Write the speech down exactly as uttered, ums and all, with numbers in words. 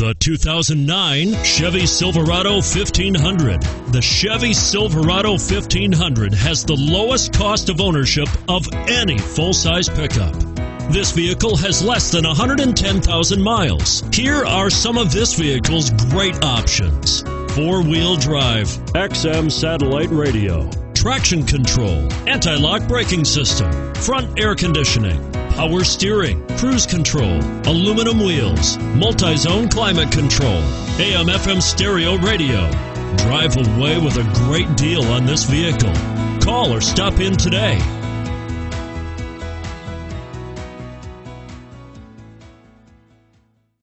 The two thousand nine Chevy Silverado fifteen hundred. The Chevy Silverado fifteen hundred has the lowest cost of ownership of any full-size pickup. This vehicle has less than one hundred ten thousand miles. Here are some of this vehicle's great options: four-wheel drive, X M satellite radio, traction control, anti-lock braking system, front air conditioning, power steering, cruise control, aluminum wheels, multi-zone climate control, A M F M stereo radio. Drive away with a great deal on this vehicle. Call or stop in today.